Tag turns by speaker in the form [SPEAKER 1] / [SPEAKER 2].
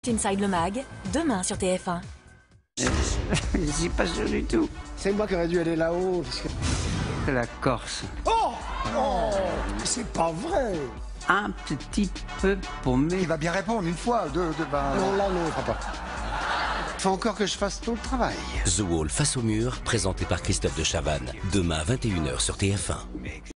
[SPEAKER 1] Inside le Mag, demain sur TF1.
[SPEAKER 2] Je suis pas sûr du tout.
[SPEAKER 3] C'est moi qui aurais dû aller là-haut.
[SPEAKER 2] C'est la Corse.
[SPEAKER 3] Oh, c'est pas vrai.
[SPEAKER 2] Un petit peu paumé.
[SPEAKER 4] Il va bien répondre une fois, deux,
[SPEAKER 3] Non, là, non, il fera pas. Faut encore que je fasse tout le travail.
[SPEAKER 5] The Wall face au mur, présenté par Christophe de Chavannes. Demain à 21h sur TF1.